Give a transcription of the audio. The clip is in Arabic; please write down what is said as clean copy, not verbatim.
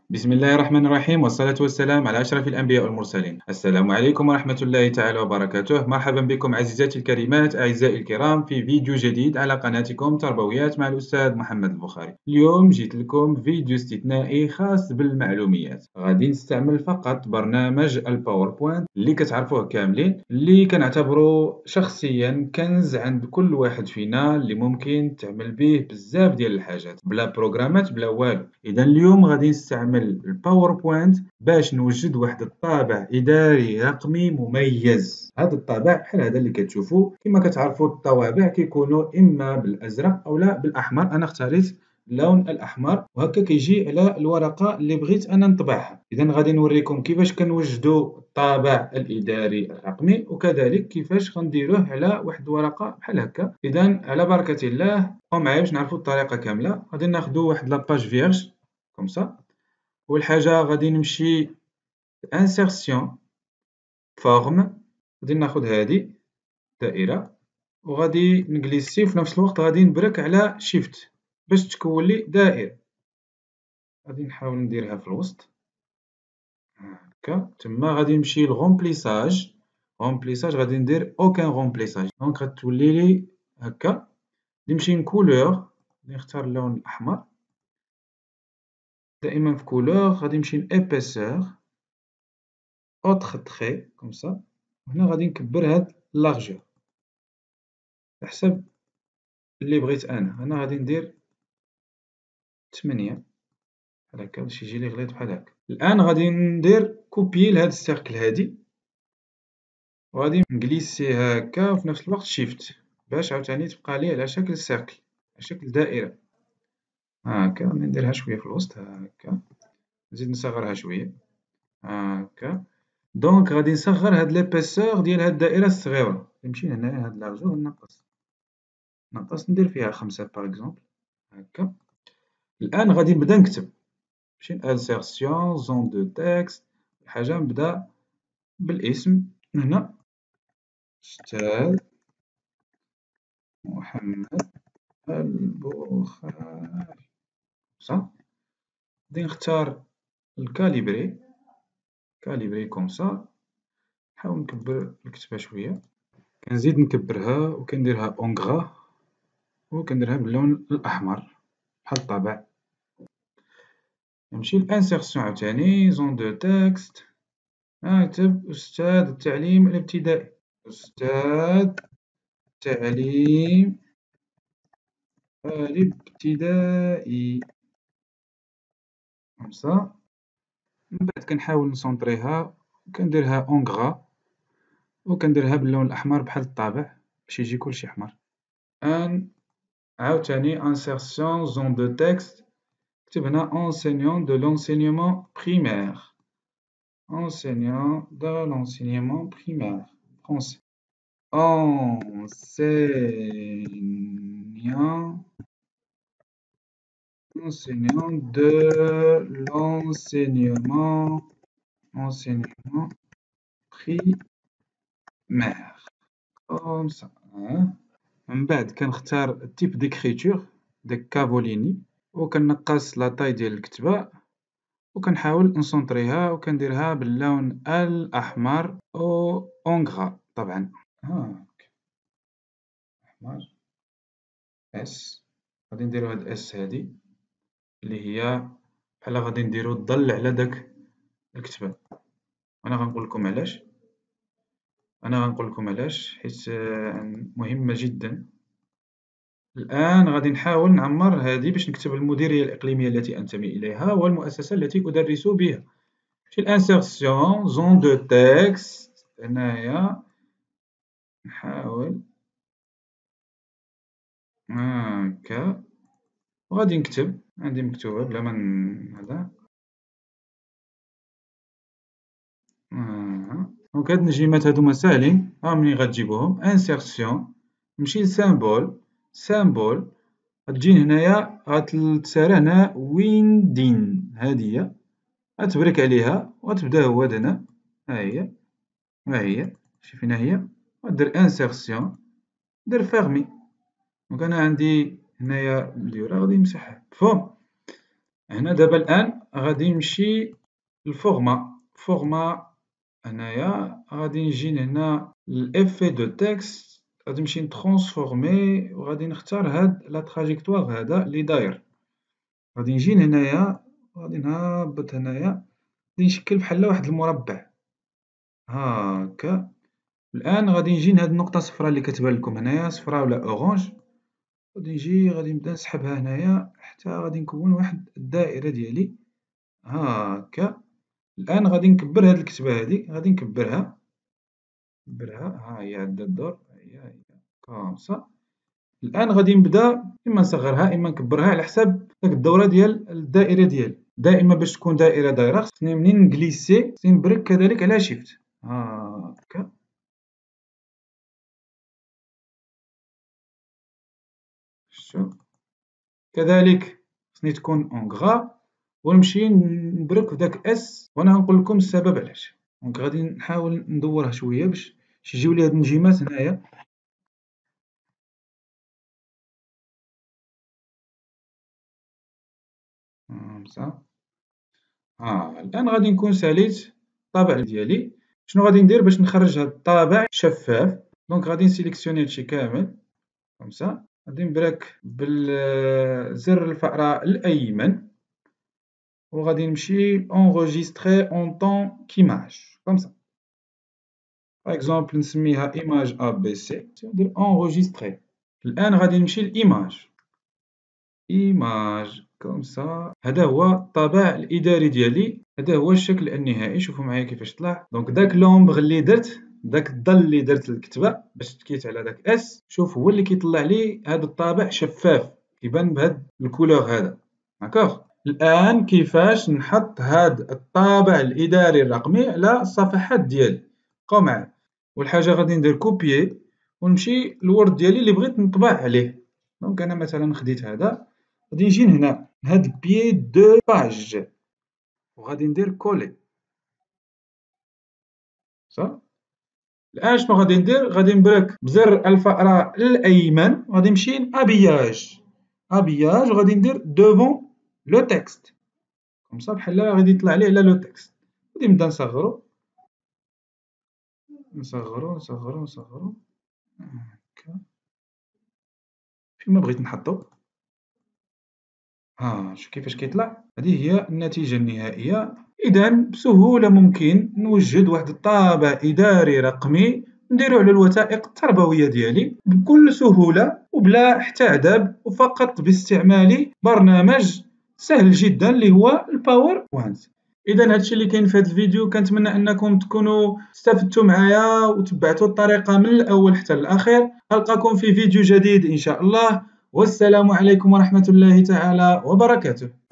بسم الله الرحمن الرحيم والصلاة والسلام على أشرف الأنبياء والمرسلين. السلام عليكم ورحمة الله تعالى وبركاته. مرحبا بكم عزيزاتي الكريمات أعزائي الكرام في فيديو جديد على قناتكم تربويات مع الأستاذ محمد البخاري. اليوم جيت لكم فيديو استثنائي خاص بالمعلوميات. غادي نستعمل فقط برنامج الباوربوينت اللي كتعرفوه كاملين، اللي كنعتبره شخصيا كنز عند كل واحد فينا، اللي ممكن تعمل به بزاف ديال الحاجات بلا بروغرامات بلا والو. إذا اليوم غادي نستعمل الباوربوينت باش نوجد واحد الطابع إداري رقمي مميز. هذا الطابع بحال هذا اللي كتشوفوا، كما كتعرفوا الطوابع كيكونوا إما بالأزرق أو لا بالأحمر. أنا اختاريت اللون الأحمر، وهكا كيجي على الورقة اللي بغيت أنا نطبعها. إذا غادي نوريكم كيفاش كنوجدوا الطابع الإداري الرقمي، وكذلك كيفاش غنديروه على واحد الورقة بحال هكا. إذا على بركة الله بقاو معايا باش نعرفوا الطريقة كاملة. غادي ناخذوا واحد لاباج فيرج كوم سا. أول حاجة غادي نمشي انسيرسيون فورم، غادي ناخذ هذه دائرة، وغادي نجليسي وفي نفس الوقت غادي نبرك على شيفت باش تكون لي دائرة. غادي نحاول نديرها في الوسط هكا. تما غادي نمشي لغومبليساج. غومبليساج غادي ندير اوكان غومبليساج، دونك غتولي لي هكا. غادي نمشي لكولور، غادي نختار اللون الأحمر. دائما في كولور غادي نمشي لإيبيسور اوتر تخي كوم سا. وهنا غادي نكبر هاد لارجور على حساب اللي بغيت أنا غادي ندير 8 بحال هكا باش يجيلي غليظ بحال هكا. الآن غادي ندير كوبيي لهاد السيركل هادي، وغادي نجليسيه هكا وفي نفس الوقت شيفت باش عاوتاني تبقى لي على شكل سيركل، على شكل دائرة هكا. غادي نديرها شوية في الوسط هكا، نزيد نصغرها شوية هكا. دونك غادي نصغر هاد ليبيسور ديال هاد الدائرة الصغيرة. نمشي لهنايا هاد لارجور نقص ندير فيها 5 باغ إكزومبل هكا. الآن غادي نبدا نكتب. نمشي لإنسيرسيون زون دو تكست. حاجة نبدا بالاسم هنا، أستاذ محمد البخاري صح. غادي نختار كاليبري كوم سا. نحاول نكبر الكتبة شوية، كنزيد نكبرها وكنديرها أونغرا، وكنديرها باللون الأحمر بحال الطبع. نمشي لإنسيرسيون عاوتاني زون دو تكست، نكتب أستاذ التعليم الابتدائي. أستاذ التعليم الابتدائي خمسة. من بعد كنحاول نسونطريها وكنديرها أونغرا، وكنديرها باللون الأحمر بحال الطابع باش يجي كلشي أحمر. الآن عاوتاني انسيرسيون زون دو تكست، نكتب هنا enseignant de l'enseignement primaire. Enseignant de l'enseignement primaire français. Enseignant de l'enseignement primaire كوم سا. من بعد كنختار التيب ديكريتور ديك كافوليني، وكنقص لا طاي ديال الكتبة، وكنحاول نسونطريها وكنديرها باللون الأحمر أو أونغرا طبعا. هاك أحمر اس. غادي نديرو هاد اس هادي اللي هي بحال غادي نديرو الظل على داك الكتبة. أنا غنقول لكم علاش، حيت مهمة جدا. الآن غادي نحاول نعمر هذه باش نكتب المديرية الإقليمية التي أنتمي إليها والمؤسسة التي أدرس بها. في الانسيرسيون زون دو تكست هنايا نحاول هاكا، وغادي نكتب عندي مكتوبة بلا ما هذا. دونك هاد النجيمات هادوما ساهلين، ها منين غتجيبوهم انسيرسيون، نمشي لسامبول، غتجي هنايا غتسارى هنا ويندين، هادي هي غتبرك عليها وغتبدا هو هنا. ها هي شوف فين هي. غدير انسيرسيون، دير فيرمي. دونك أنا عندي هنايا مليورة غادي نمسحها مفهوم. هنا دابا الآن غادي نمشي فورما هنايا غادي نجي لهنا l'effet de texte غادي نمشي نترونسفورمي وغادي نختار هاد لا تراجيكتوار هذا اللي داير غادي نجي لهنايا غادي نهبط هنايا غادي نشكل بحال واحد المربع هاكا. الآن غادي نجي لهاد النقطة الصفراء اللي كتبان لكم هنايا صفراء ولا أورانج غادي نبدا نسحبها هنايا حتى غادي نكون واحد الدائرة ديالي هاكا. الآن غادي نكبر هاد الكتبة هادي غادي نكبرها ها هي عندها الدور ها هي كوم سا. الآن غادي نبدا إما نصغرها إما نكبرها على حساب داك الدورة ديال الدائرة ديالي. دائما باش تكون دائرة دايرة خصني منين نكليسي خصني نبرك كذلك على شيفت هاكا. شوف كذلك خصني تكون اون غرا ونمشي نبرك في داك اس وانا غنقول لكم السبب علاش. دونك غادي نحاول ندورها شويه باش يجيو لي هاد النجيمات هنايا. خمسة الآن غادي نكون ساليت الطابع ديالي. شنو غادي ندير باش نخرج هاد الطابع شفاف؟ دونك غادي نسيليكسيوني هادشي كامل خمسة غادي نبرك بالزر الفأرة الأيمن وغادي نمشي enregistrer en tant qu'image comme ça. par exemple نسميها image ABC ندير enregistrer. الآن غادي نمشي لإيماج comme ça. هذا هو الطابع الإداري ديالي هذا هو الشكل النهائي. شوفوا معايا كيفاش طلع. دونك داك لومبغ اللي درت داك الظل اللي درت للكتبة باش تكيت على داك اس شوف هو اللي كيطلع لي هذا الطابع شفاف كيبان بهاد الكولور هذا داكوغ. الآن كيفاش نحط هاد الطابع الإداري الرقمي على الصفحات ديالي بقاو معايا. أول حاجة غادي ندير كوبيي ونمشي للورد ديالي اللي بغيت نطبع عليه. دونك أنا مثلا خديت هذا غادي نجي هنا هاد بيي دو باج وغادي ندير كولي صح. الآن شنو غادي ندير غادي نبرك بزر الفأرة الأيمن وغادي نمشي لأبياج وغادي ندير دوفون لو تكست كوم صا بحال غادي يطلع لي على لو تكست. غادي نبدا نصغرو هاكا فين ما بغيت نحطو. شوف كيفاش كيطلع. هذه هي النتيجة النهائية. إذا بسهولة ممكن نوجد واحد الطابع إداري رقمي نديرو على الوثائق التربوية ديالي بكل سهولة وبلا حتى عذاب وفقط باستعمال برنامج سهل جدا اللي هو الباور بوينت. إذا هادشي اللي كاين في هذا الفيديو كنتمنى أنكم تكونوا استفدتوا معايا وتبعتوا الطريقة من الأول حتى الأخير. ألقاكم في فيديو جديد إن شاء الله والسلام عليكم ورحمة الله تعالى وبركاته.